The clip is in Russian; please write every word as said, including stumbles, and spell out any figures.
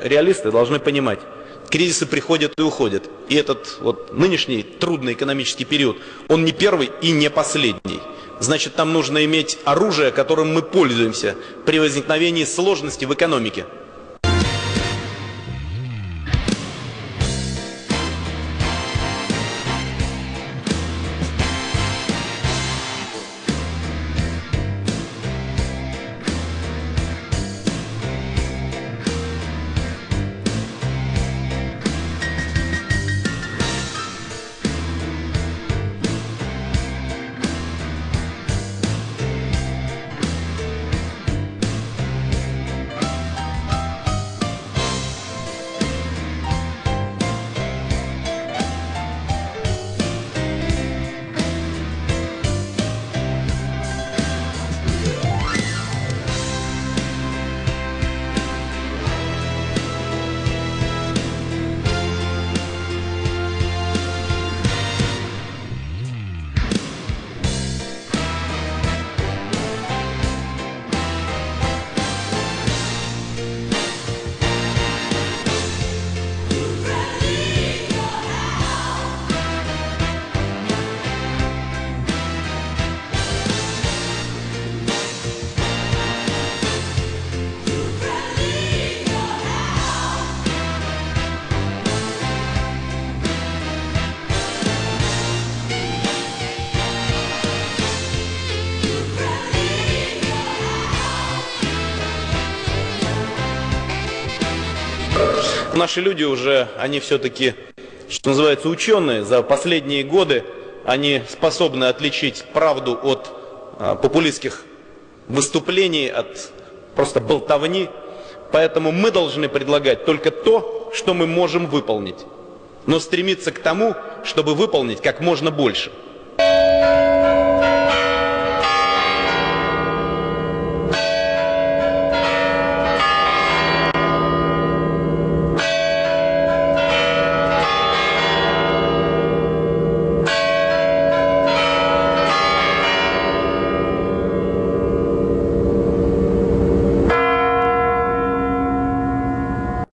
реалисты должны понимать, кризисы приходят и уходят. И этот вот нынешний трудный экономический период, он не первый и не последний. Значит, нам нужно иметь оружие, которым мы пользуемся при возникновении сложностей в экономике. Наши люди уже, они все-таки, что называется, ученые. За последние годы они способны отличить правду от а, популистских выступлений, от просто болтовни. Поэтому мы должны предлагать только то, что мы можем выполнить. Но стремиться к тому, чтобы выполнить как можно больше.